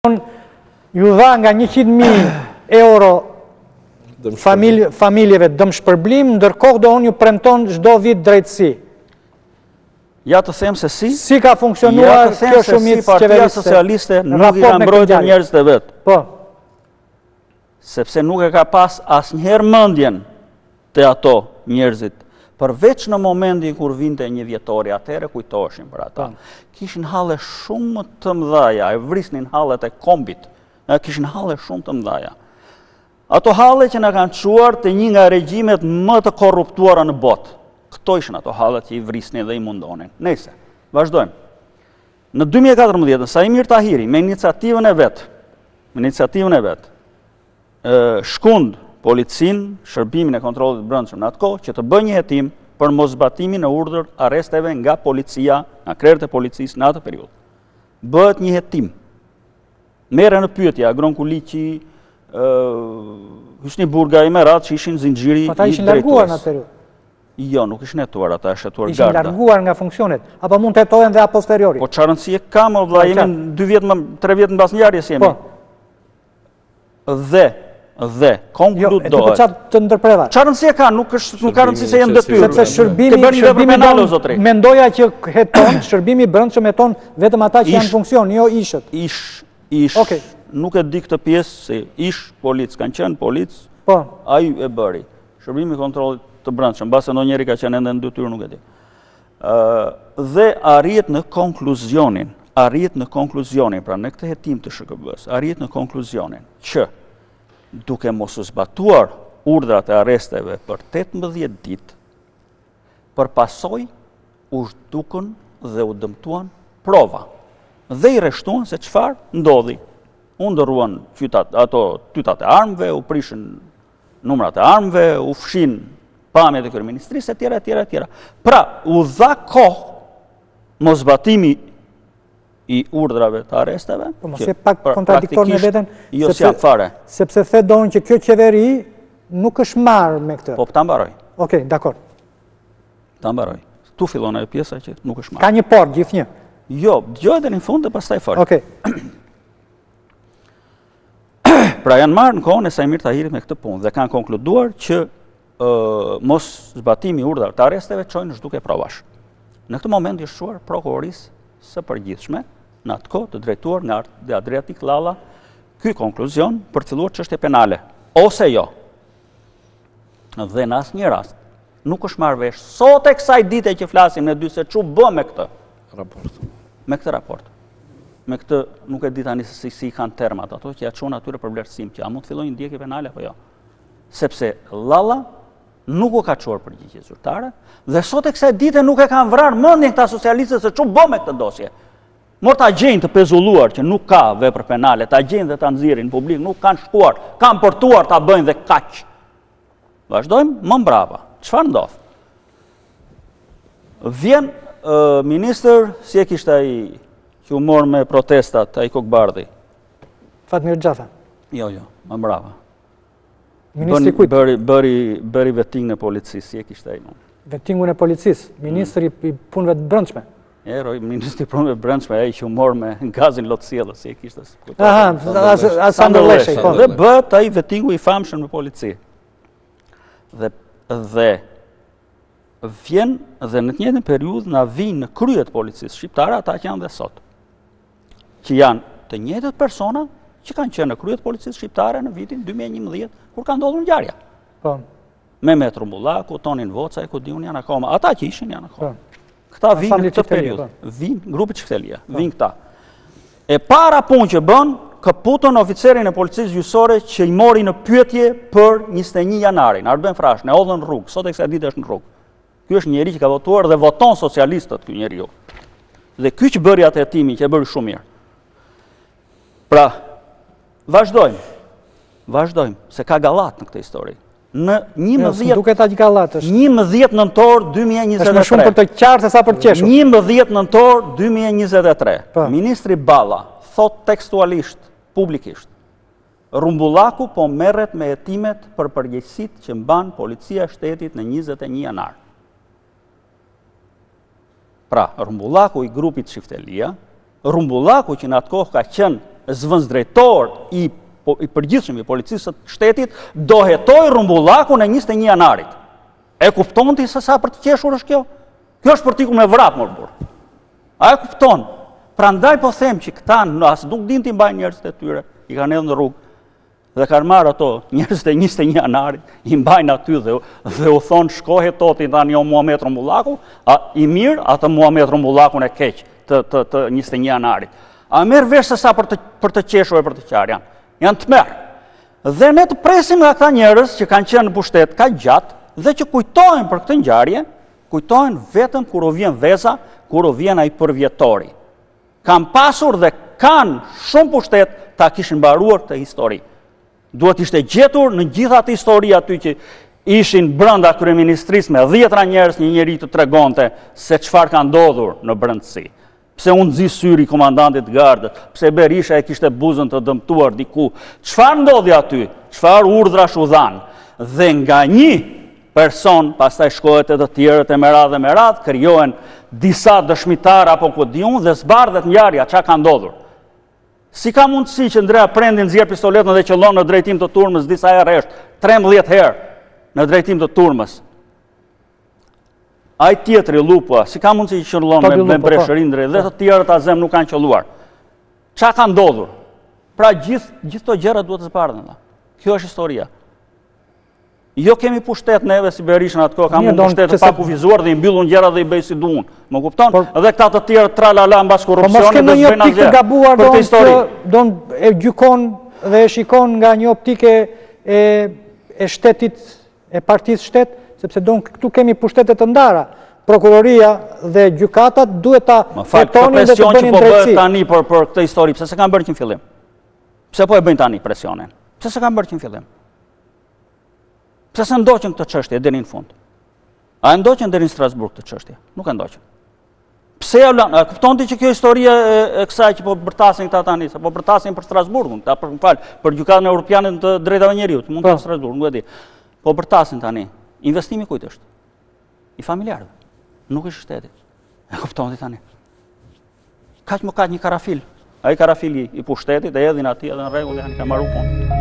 ju dha nga 100.000 euro familjeve dëmshpërblim, ndërkohë do unë ju premton çdo vit drejtësi. Ja të them se si ka funksionuar kjo shumicë Partia Socialiste nuk i ka mbrojtur njerëzit e vet. Po. Sepse nuk e ka pas asnjëherë mendjen te ato njerëzit. Përveç në momentin kur vinte një vjetori, atëherë kujtoheshin për ata. Kishin halle shumë të mëdha, e vrisnin hallet e kombit. Kishin halle shumë të mëdha. Ato halle që na kanë çuar te një nga regjimet më të korruptuara në botë. Këto ishin ato hallet që i vrisnin dhe i mundonin. Nëse, vazhdojmë. Në 2014, Saimir Tahiri me iniciativën e vet, shkund policin, shërbimin e kontrollit brendshëm në atë kohë që të bëjë një hetim për mosbatimin e urdhër arresteve nga policia, nga krerët e policisë në atë periudhë. Bëhet një hetim. Merren në pyetje Agron Kuliqi, Hysni Burga, i Merat, që ishin zinxhiri i drejtues. Ata ishin larguar në atë periudhë. Jo, nuk ishin hetuar, ata ishin hetuar garda. Ishin larguar nga funksionet, apo mund të hetohen dhe a posteriori? Po çfarë rëndësie ka më vëlla, jemi 2 vjet, 3 vjet mbas ngjarjes jemi. Po. Dhe konkludohet. Jo, po çfarë të ndërpreva? Çfarë rëndësie ka, nuk ka rëndësi se janë detyrë. Sepse shërbimi mendoja që heton, shërbimi brendshëm heton vetëm ata që janë në funksion, jo ishët. Ish. Nuk e di këtë pjesë se ish polic, kanë qenë polic, ai e bëri. Shërbimi kontrollit të brendshëm, mbase ndonjëri ka qenë ende në detyrë, nuk e di. Dhe arrihet në konkluzionin, pra në këtë hetim të SHKB-s, arrihet në konkluzionin që duke mos u zbatuar urdhrat e arresteve për 18 ditë, për pasoj u zhdukën dhe u dëmtuan prova. Dhe i rreshtuan se çfarë ndodhi. U ndërruan tytat e armëve, u prishën numrat e armëve, u fshin pamjet e kryeministrisë, etj. Pra, u dha kohë mosbatimi i urdhrave të arresteve. Po mos e pak kontradiktor me veten, jo si fare. Sepse the donë që kjo qeveri nuk është marrë me këtë. Po ta mbaroj. Okej, dakor. Ta mbaroj. Tu fillon ajo pjesa që nuk është marrë. Ka një por gjithnjë. Jo, dëgjoj deri në fund dhe pastaj fol. Okej. Pra janë marrë në kohën e Saimir Tahirit me këtë punë dhe kanë konkluduar që mos zbatimi urdhrave të arresteve çojnë në zhdukje provash. Në këtë moment i shquar prokurorisë së përgjithshme, në atë kohë të drejtuar nga Adriatik Llalla, ky konkluzion për të filluar çështje penale, ose jo. Dhe në asnjë rast nuk është marrë vesh sot e kësaj dite që flasim ne dy se çu bë me këtë raport. Me këtë raport. Me këtë nuk e di tani se si kanë termat ato që ja çon atyre për vlerësim, që a mund të fillojnë ndjekje penale apo jo. Sepse Llalla nuk u ka çuar përgjigje zyrtare dhe sot e kësaj dite nuk e kanë vrarë mendjen këta socialistët se çu bë me këtë dosje. Mor ta gjejnë të pezulluar që nuk ka vepër penale, ta gjejnë dhe ta nxirrin në publik, nuk kanë shkuar, kanë portuar ta bëjnë dhe kaq. Vazhdojmë më mbrapa. Çfarë ndodh? Vjen ministër, si e kishte ai që u mor me protestat, ai Kokbardhi. Fatmir Xhafa. Jo, më mbrapa. Ministri kujt? Bëri vettingën e policisë, si e kishte ai. Vettingun e policisë, ministri i punëve të brendshme. Ministri i punëve të brendshme, ai që u mor me gazin lotësiellës, si e kishte. Aha, Sandor Leshej. Dhe bëhet ai vettingu i famshëm në polici. Dhe vjen dhe në të njëjtën periudhë na vinë në krye të policisë shqiptare ata që janë dhe sot. Që janë të njëjtët persona që kanë qenë në krye të policisë shqiptare në vitin 2011 kur ka ndodhur ngjarja. Po. Mehmet Rumbullaku, Tonin Vocaj, ku diun janë akoma, ata që ishin janë akoma. Këta vinë në këtë periudhë. Vinë grupi Çiftelia, vinë këta. E para punë që bën, kaputën oficerin e policisë gjyqësore që i mori në pyetje për 21 janarin, Arben Frash, në odhën rrugë, sot e kësaj dite është në rrugë. Ky është njeri që ka votuar dhe voton socialistët ky njeriu. Dhe ky që bëri atë hetimin që e bëri shumë mirë. Pra, vazhdojmë, se ka gallat në këtë histori. Në 11 nëntor 2023. Është më shumë për të qartë se sa për të qeshur. 11 nëntor 2023. Ministri Balla thot tekstualisht, publikisht, Rumbullaku po merret me hetimet për përgjegjësitë që mban policia e shtetit në 21 janar. Pra, Rumbullaku i grupit Çiftelia, Rumbullaku që në atë kohë ka qenë zëvendësdrejtor i përgjithshëm i policisë së shtetit do hetoj rrumbullakun e 21 janarit. E kupton ti se sa për të qeshur është kjo? Kjo është për t'iku me vrap, mor burr. A e kupton? Prandaj po them që këta as nuk din t'i mbajnë njerëzit e tyre, i kanë edhe në rrugë dhe kanë marrë ato njerëzit e 21 janarit, i mbajnë aty dhe u thonë shkohet toti tani o Muhamet Rrumbullaku, i mirë atë Muhamet Rrumbullakun e keq të 21 janarit. A merr vesh se sa për të qeshur e për të qarë janë të merë. Dhe ne të presim nga këta njerëz që kanë qenë në pushtet ka gjatë dhe që kujtojnë për këtë ngjarje, kujtojnë vetëm kur u vjen veza, kur u vjen ai përvjetori. Kanë pasur dhe kanë shumë pushtet ta kishin mbaruar këtë histori. Duhet ishte gjetur në gjitha atë histori aty që ishin brenda kryeministrisë me 10 njerëz, një njeri të tregonte se çfarë ka ndodhur në brendësi. Pse u nxi syri komandantit gardët, pse Berisha e kishte buzën të dëmtuar diku. Çfarë ndodhi aty? Çfarë urdhrash u dhan? Dhe nga një person, pastaj shkohet edhe të tjerët e me radhë, krijohen disa dëshmitar apo ku diun dhe zbardhet ngjarja çka ka ndodhur. Si ka mundësi që Ndrea Prendi nxjerr pistoletën dhe qëllon në drejtim të turmës disa herë rresht, 13 herë në drejtim të turmës. Ai tjetri Lupua, si ka mundësi që qëllon me Breshërindri dhe të tjerët azem nuk kanë qelluar. Çka ka ndodhur? Pra gjithë këto gjëra duhet të zbardhen. Kjo është historia. Jo kemi pushtet neve si Berishën atko, kam një pushtet të pakuvizuar dhe i mbyllun gjëra dhe i bëj si duan. Më kupton? Edhe këta të tjerë tralala mbas korrupsionit dhe s'bëjnë asgjë. Të gabuar do e gjykon dhe e shikon nga një optike e shtetit, e partisë shtet, sepse këtu kemi pushtetet të ndara. Prokuroria dhe gjykatat duhet ta hetonin dhe të bënin drejtësi. Presion që po bëhet tani për këtë histori, pse se kanë bërë që në fillim? Pse po e bëjnë tani presionin? Pse se kanë bërë që në fillim? Pse se ndoqën këtë çështje deri në fund? A e ndoqën deri në Strasburg këtë çështje? Nuk e ndoqën. Pse ja lan? A kupton ti që kjo historia e kësaj që po bërtasin këta tani, se po bërtasin për Strasburgun, për gjykatën evropiane të drejtave njerëzit, mund të Strasburg, nuk e di. Po bërtasin tani. Investimi kujt është? I familjarëve. Nuk i shtetit. E kupton ti tani? Kaq më kaq një karafil. Ai karafili i pushtetit e hedhin atij edhe në rregull janë ka marrë punë.